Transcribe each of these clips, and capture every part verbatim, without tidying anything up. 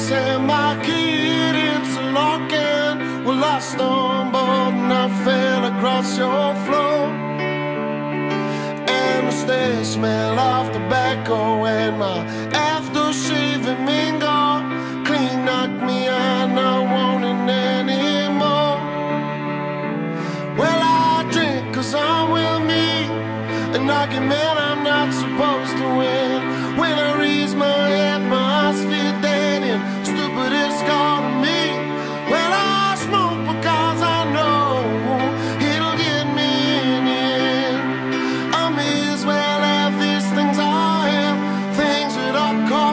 darkness and my kid, it's a locking. Well, I stumbled and I fell across your floor, and the stairs smell of tobacco, and my aftershave mingle clean knocked me out, not wanting anymore. Well, I drink cause I'm with me, an argument I'm not supposed to win. When I raise my head, my eyes feel dead and stupid it's called to me. Well, I smoke because I know it'll get me in the end. I may as well have these things I have, things that I call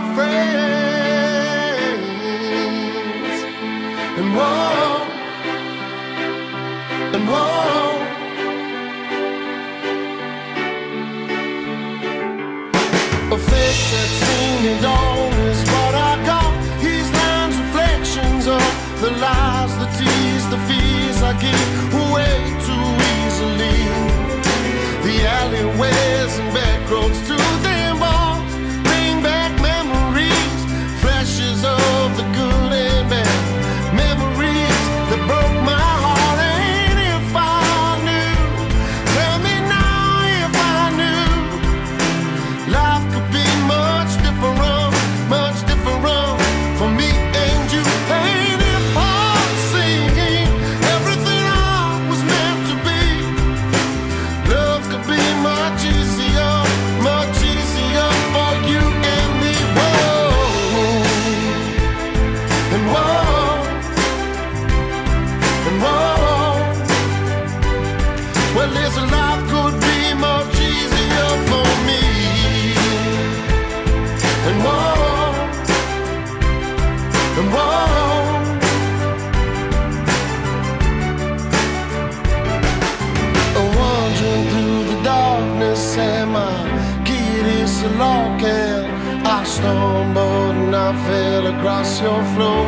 friends. And whoa, and whoa, a face that's seen it all is what I got. These lines, reflections of the lies, the tease, the fees I give away too easily. The alleyways and back roads to them all bring back memories, flashes of the good and bad, memories that broke my heart. And if I knew, tell me now if I knew, life could be much different, much different for me and you. And if I'm singing everything I was meant to be, love could be much easier, much easier for you and me. Whoa, and whoa, and whoa. Well, this life could be much easier for me. And whoa, and whoa, wandering through the darkness and my kid is a locking. I stumbled and I fell across your floor,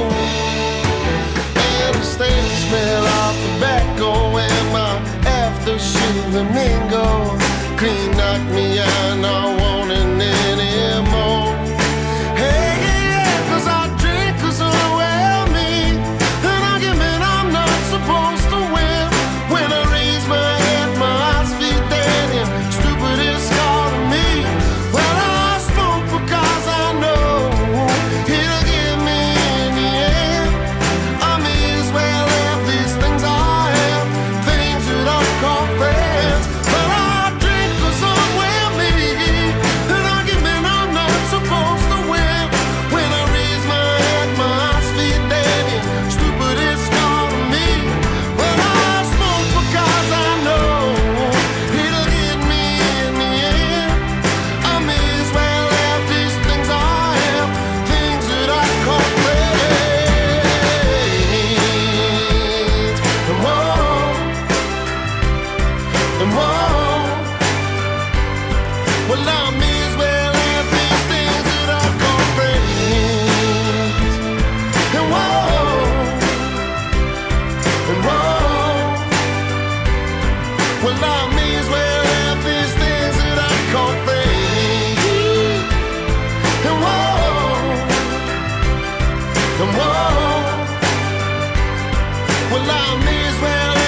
and the stale smell of tobacco and my aftershave and mingle clean knocked me out, not wanting anymore. Hey, yeah, cause I drink cause I'm well me, an argument I'm not supposed to win. When I raise my head, my eyes feel dead and stupid is called to me. Well, I smoke because I know it'll get me in the end. I may as well have these things I have, things that I call friends. But I drink cause I'm well me, an argument I'm not supposed to win. When I raise my head, my eyes feel dead and stupid is called to me. Well, I smoke because I know it'll get me in the end. I may as well have these things I have, things that I call friends. And whoa, and whoa, well, I may as well have these things that I call friends. And whoa, and whoa, well, I may as well have these things that I call friends. And whoa, and whoa, well, I may as well